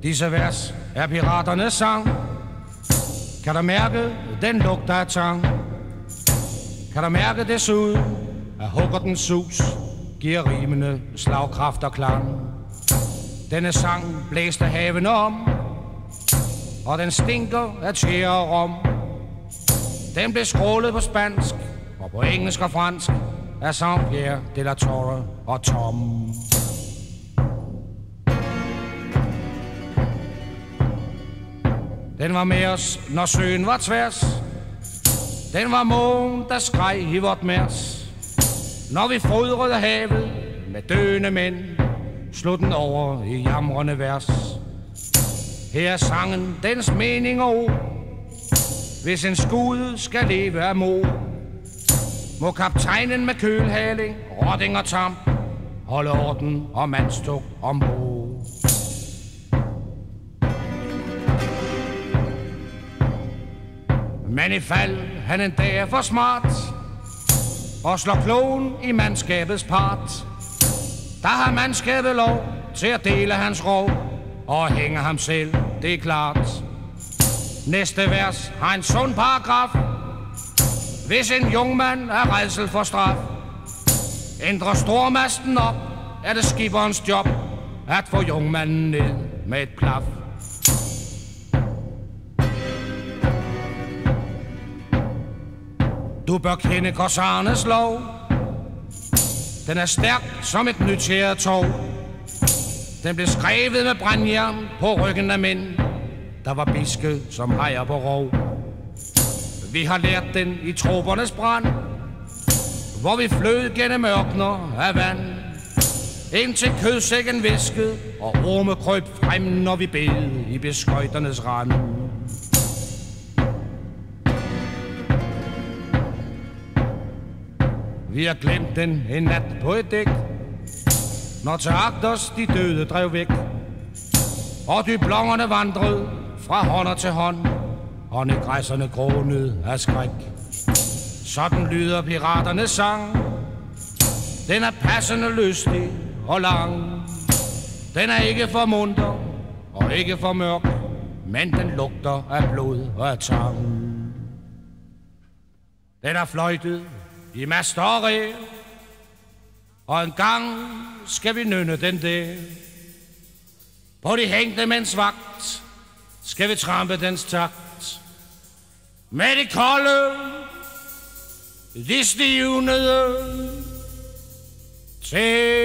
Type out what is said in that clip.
Disse vers er piraternes sang. Kan du mærke den lugt af tang? Kan du mærke desuden, at huggertens sus giver rimende slagkraft og klang? Denne sang blæste haven om, og den stinker af tjære og rom. Den blev skrålet på spansk og på engelsk og fransk af Saint-Pierre de la Torre og Tom. Den var med os, når søen var tværs. Den var mågen, der skreg i vort mærs. Når vi fodrede havet med døende mænd, slog den over i jamrende vers. Her er sangen, dens mening og ord. Hvis en skude skal leve af mod, må kaptajnen med kølhaling, rotting og tamp holde orden og mandstuk ombord. Men i fald han en dag er for smart og slår klogen i mandskabets part, der har mandskabet lov til at dele hans rov og hænge ham selv, det er klart. Næste vers har en sund paragraf. Hvis en jungmand er rædsel for straf, ændrer stormasten op, er det skipperens job at få jungmanden ned med et plaf. Du bør kende korsarernes lov. Den er stærk som et nytjæret tog. Den blev skrevet med brandjern på ryggen af mænd, der var biske som hajer på rov. Vi har lært den i tropernes brand, hvor vi flød gennem ørkner af vand, indtil kødsækken viskede og orme krøb frem, når vi bed i beskøjternes rand. Vi har glemt den en nat på et dæk, når til agters de døde drev væk, og dyblongerne vandrede fra hånd til hånd, og negræsserne grånede af skræk. Sådan lyder piraternes sang. Den er passende lystig og lang. Den er ikke for munter og ikke for mørk, men den lugter af blod og af tang. Den er fløjtet i master og ræ, og en gang skal vi nynne den der. På de hængte mænds vagt skal vi trampe dens takt. Med de kolde, de stivnede til